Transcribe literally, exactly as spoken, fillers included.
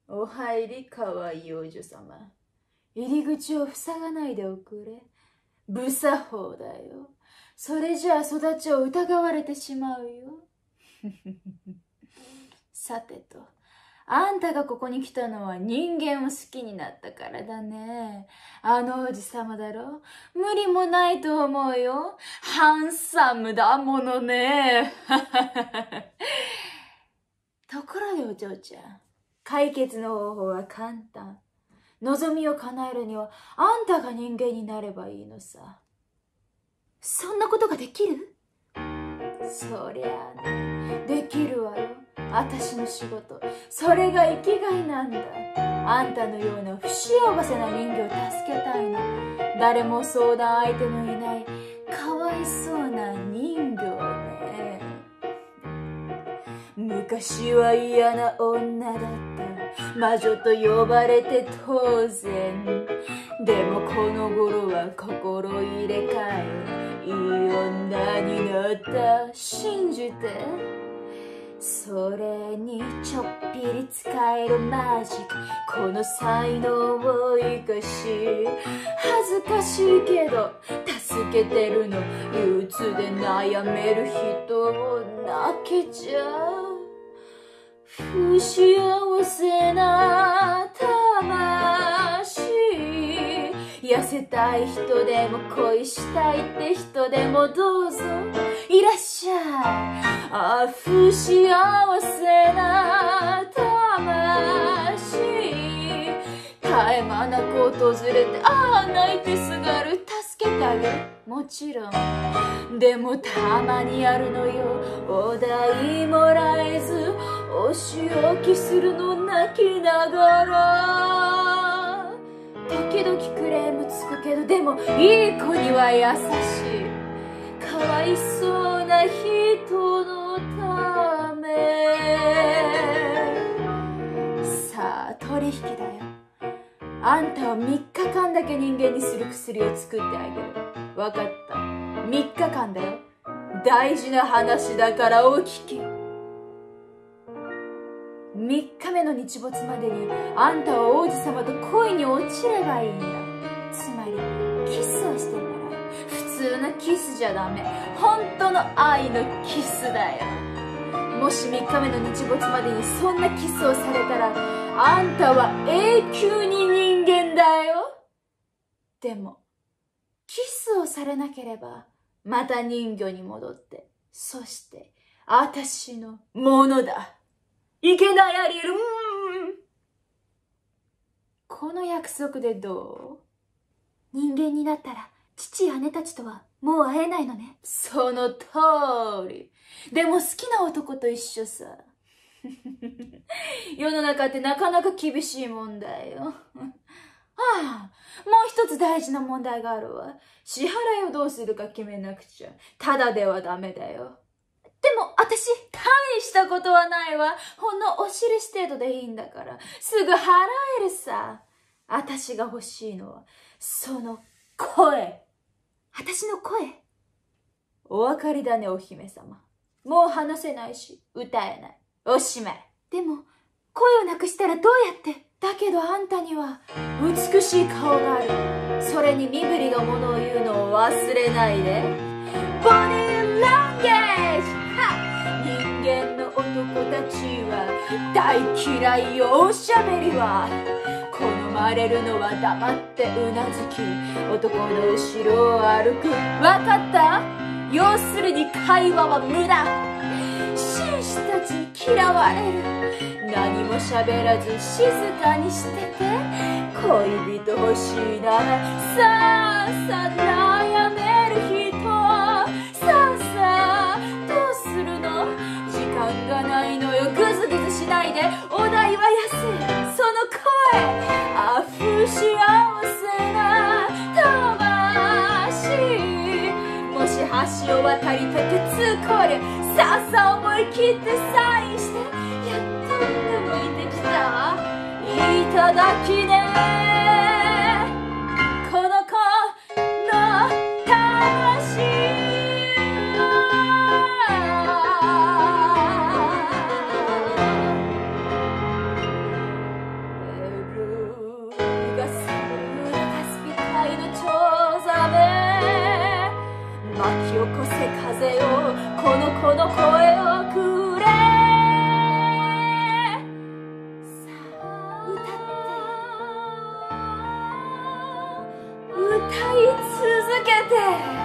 お入り、かわいい王女様。入り口を塞がないでおくれ。無作法だよ。それじゃあ育ちを疑われてしまうよ。さてと、あんたがここに来たのは人間を好きになったからだね。あの王子様だろ。無理もないと思うよ。ハンサムだものね。ところでお嬢ちゃん、解決の方法は簡単。望みを叶えるにはあんたが人間になればいいのさ。そんなことができる？そりゃあね、できるわよ。私の仕事、それが生きがいなんだ。あんたのような不幸せな人魚を助けたいの。誰も相談相手のいないかわいそうな人魚ね。昔は嫌な女だった。魔女と呼ばれて当然。でもこの頃は心入れ替え、いい女になった。信じて。それにちょっぴり使えるマジック、この才能を生かし、恥ずかしいけど助けてるの。憂鬱で悩める人を泣けちゃう。不幸せな魂、痩せたい人でも恋したいって人でもどうぞいらっしゃい。ああ不幸せな魂、絶え間なく訪れて、ああ泣いてすがる。助けてあげる、もちろん。でもたまにあるのよ、お代もらえずお仕置きするの泣きながら。時々クレームつくけど、でもいい子には優しい。かわいそうな人のため。さあ取引だよ。あんたをみっかかんだけ人間にする薬を作ってあげる。わかった。みっかかんだよ。大事な話だからお聞き。みっかめの日没までにあんたは王子様と恋に落ちればいいんだ。つまりキスをしてもらう。普通のキスじゃダメ。本当の愛のキスだよ。もしみっかめの日没までにそんなキスをされたら、あんたは永久に人間だよ。でもキスをされなければまた人魚に戻って、そして私のものだ。いけないアリエル。この約束でどう？人間になったら父や姉たちとはもう会えないのね。その通り。でも好きな男と一緒さ。世の中ってなかなか厳しいもんだよ。ああ、もう一つ大事な問題があるわ。支払いをどうするか決めなくちゃ。ただではダメだよ。でも私、大したことはないわ。ほんのお印程度でいいんだから。すぐ払えるさ。私が欲しいのは、その声。私の声？お分かりだね、お姫様。もう話せないし、歌えない。おしまい。でも、声をなくしたらどうやって？だけどあんたには、美しい顔がある。それに身振りがものを言うのを忘れないで。ボディーランゲージ！人間の男たちは大嫌いよ、おしゃべりは。好まれるのは黙ってうなずき、男の後ろを歩く。わかった？要するに会話は無駄。紳士たちに嫌われる。何も喋らず静かにしてて。恋人欲しいならさあさあ悩める人。さあさあどうするの？時間がないのよ。ぐずぐずしないで。お代は安い。その声、あ不幸せな魂。もし橋を渡りたて通行料、さあさあ思い切ってサインして。やっと向いてきた。いただきね。この子の魂。 けて